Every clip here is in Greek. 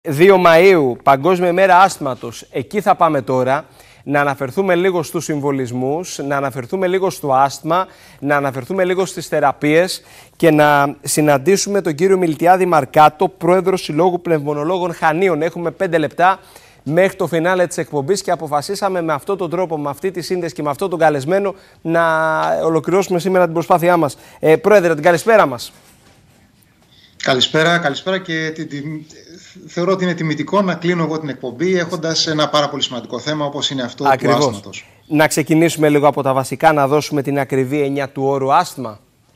2 Μαΐου, Παγκόσμια ημέρα άσθματος. Εκεί θα πάμε τώρα. Να αναφερθούμε λίγο στους συμβολισμούς, να αναφερθούμε λίγο στο άσθμα, να αναφερθούμε λίγο στις θεραπείες και να συναντήσουμε τον κύριο Μιλτιάδη Μαρκάτο, πρόεδρο Συλλόγου Πνευμονολόγων Χανίων. Έχουμε 5 λεπτά μέχρι το φινάλε της εκπομπής και αποφασίσαμε με αυτόν τον τρόπο, με αυτή τη σύνδεση και με αυτόν τον καλεσμένο να ολοκληρώσουμε σήμερα την προσπάθειά μας. Πρόεδρε, την καλησπέρα μας. Καλησπέρα και θεωρώ ότι είναι τιμητικό να κλείνω εγώ την εκπομπή έχοντας ένα πάρα πολύ σημαντικό θέμα όπως είναι αυτό του άσθματος. Να ξεκινήσουμε λίγο από τα βασικά, να δώσουμε την ακριβή έννοια του όρου άσθμα.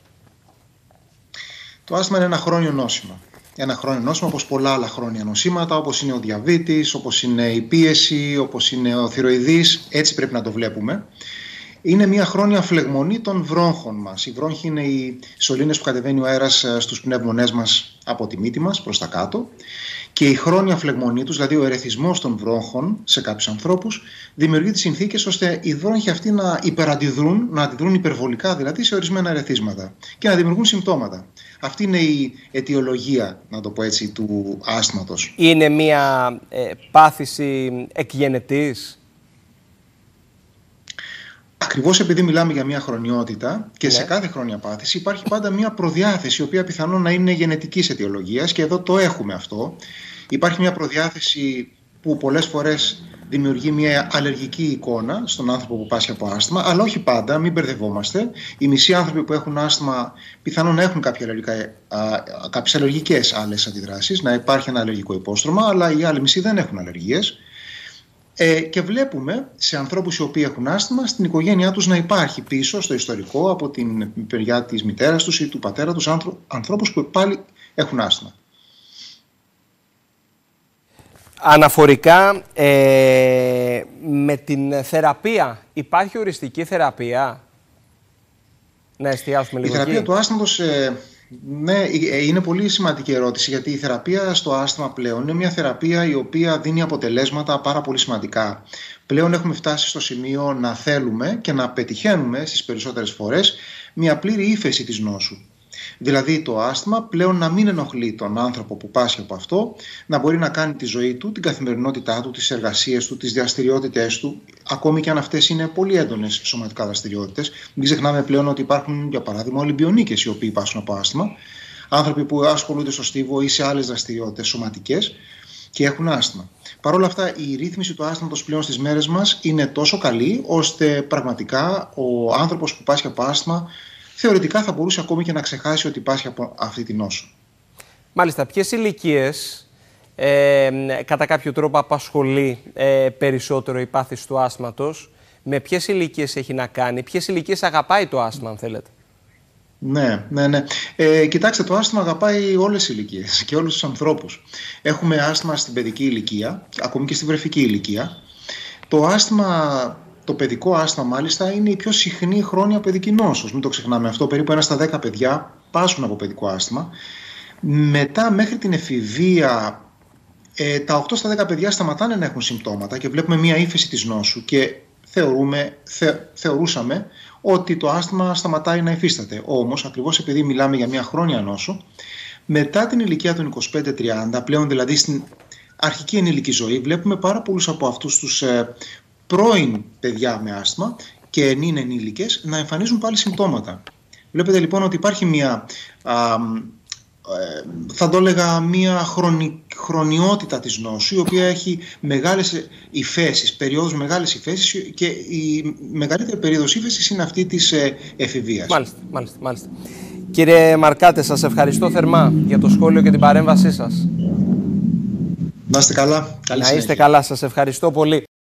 Το άσθμα είναι ένα χρόνιο νόσημα. Ένα χρόνιο νόσημα όπως πολλά άλλα χρόνια νοσήματα, όπως είναι ο διαβήτης, όπως είναι η πίεση, όπως είναι ο θηροειδής, έτσι πρέπει να το βλέπουμε. Είναι μια χρόνια φλεγμονή των βρόγχων μας. Οι βρόγχοι είναι οι σωλήνες που κατεβαίνει ο αέρας στους πνεύμονές μας από τη μύτη μας προς τα κάτω και η χρόνια φλεγμονή τους, δηλαδή ο ερεθισμός των βρόγχων σε κάποιους ανθρώπους, δημιουργεί τις συνθήκες ώστε οι βρόγχοι αυτοί να υπεραντιδρούν, να αντιδρούν υπερβολικά δηλαδή σε ορισμένα ερεθίσματα και να δημιουργούν συμπτώματα. Αυτή είναι η αιτιολογία, να το πω έτσι, του άσθματος. Είναι μια πάθηση εκγενετής. Ακριβώς επειδή μιλάμε για μια χρονιότητα και σε κάθε χρόνια πάθηση υπάρχει πάντα μια προδιάθεση η οποία πιθανόν να είναι γενετικής αιτιολογίας και εδώ το έχουμε αυτό. Υπάρχει μια προδιάθεση που πολλές φορές δημιουργεί μια αλλεργική εικόνα στον άνθρωπο που πάσχει από άσθμα, αλλά όχι πάντα, μην μπερδευόμαστε. Οι μισοί άνθρωποι που έχουν άσθμα πιθανόν να έχουν κάποιες αλλεργικές άλλες αντιδράσεις, να υπάρχει ένα αλλεργικό υπόστρωμα, αλλά οι άλλοι μισοί δεν έχουν αλλεργίες. Και βλέπουμε σε ανθρώπους οι οποίοι έχουν άσθμα στην οικογένειά τους να υπάρχει πίσω στο ιστορικό από την μεριά της μητέρας τους ή του πατέρα τους ανθρώπους που πάλι έχουν άσθμα. Αναφορικά με την θεραπεία, υπάρχει οριστική θεραπεία? Να εστιάσουμε λίγο. Η θεραπεία του άσθματος, ναι, είναι πολύ σημαντική ερώτηση, γιατί η θεραπεία στο άσθμα πλέον είναι μια θεραπεία η οποία δίνει αποτελέσματα πάρα πολύ σημαντικά. Πλέον έχουμε φτάσει στο σημείο να θέλουμε και να πετυχαίνουμε στις περισσότερες φορές μια πλήρη ύφεση της νόσου. Δηλαδή το άσθμα πλέον να μην ενοχλεί τον άνθρωπο που πάσχει από αυτό, να μπορεί να κάνει τη ζωή του, την καθημερινότητά του, τις εργασίες του, τις δραστηριότητες του, ακόμη και αν αυτές είναι πολύ έντονες σωματικά δραστηριότητες. Μην ξεχνάμε πλέον ότι υπάρχουν, για παράδειγμα, Ολυμπιονίκες οι οποίοι πάσχουν από άσθμα, άνθρωποι που ασχολούνται στο στίβο ή σε άλλες δραστηριότητες σωματικές και έχουν άσθμα. Παρ' όλα αυτά, η ρύθμιση του άσθματος πλέον στις μέρες μας είναι τόσο καλή, ώστε πραγματικά ο άνθρωπος που πάσχει από άσθμα θεωρητικά θα μπορούσε ακόμη και να ξεχάσει ότι πάσχει από αυτή τη νόσο. Μάλιστα, ποιες ηλικίες κατά κάποιο τρόπο απασχολεί περισσότερο η πάθηση του άσθματος, με ποιες ηλικίες έχει να κάνει, ποιες ηλικίες αγαπάει το άσθμα, αν θέλετε? Ναι. Κοιτάξτε, το άσθμα αγαπάει όλες τις ηλικίες και όλους τους ανθρώπους. Έχουμε άσθμα στην παιδική ηλικία, ακόμη και στην βρεφική ηλικία. Το παιδικό άσθμα μάλιστα είναι η πιο συχνή χρόνια παιδική νόσος. Μην το ξεχνάμε αυτό. Περίπου 1 στα 10 παιδιά πάσχουν από παιδικό άσθμα. Μετά μέχρι την εφηβεία τα 8 στα 10 παιδιά σταματάνε να έχουν συμπτώματα και βλέπουμε μια ύφεση της νόσου και θεωρούσαμε ότι το άσθμα σταματάει να υφίσταται. Όμως ακριβώς επειδή μιλάμε για μια χρόνια νόσο, μετά την ηλικία των 25-30, πλέον δηλαδή στην αρχική ενήλικη ζωή, βλέπουμε πάρα πολλούς από αυτούς τους πρώην παιδιά με άσθμα και ενήλικες να εμφανίζουν πάλι συμπτώματα. Βλέπετε λοιπόν ότι υπάρχει μια, θα το έλεγα, μια χρονιότητα της νόσου, η οποία έχει μεγάλες υφέσεις, περιόδους μεγάλες υφέσεις, και η μεγαλύτερη περίοδος υφέσης είναι αυτή της εφηβείας. Μάλιστα. Κύριε Μαρκάτε, σας ευχαριστώ θερμά για το σχόλιο και την παρέμβασή σας. Να είστε καλά. Να είστε καλά, σας ευχαριστώ πολύ.